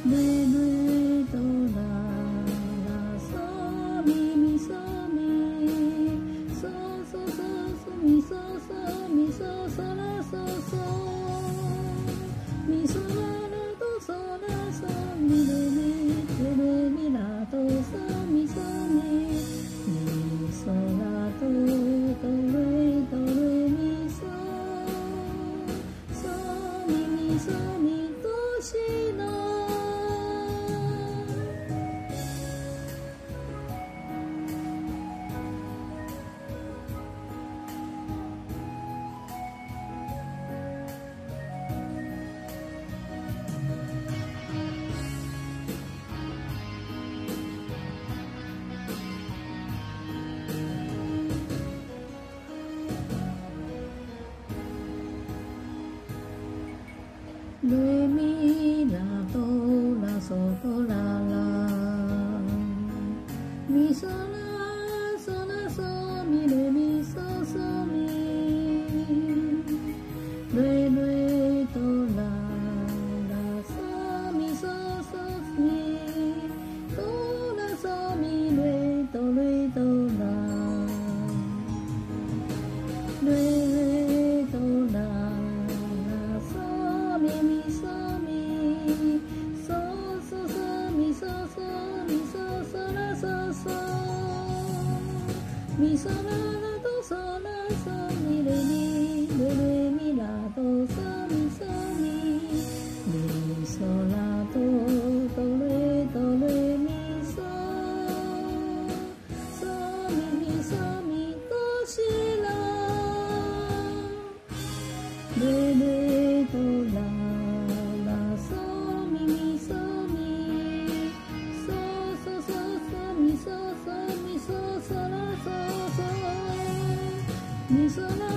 レレドララソミミソミソソソソミソソミソソラソソミソララドソラソミレミレレミラドソミソミミソラドドレドレミソソミミソミドシノレミラドラソドララミソラソラソミレミソソミレレドララソミソソミドラソミレドレドラレレドラミミソミソソソミソソミソソラソソミソララドソラソミレミレレミラドソミソミミソラドドレドレミソソミミソミドシラレレドララソミミソミソソソソミソソミソソラソソミソラ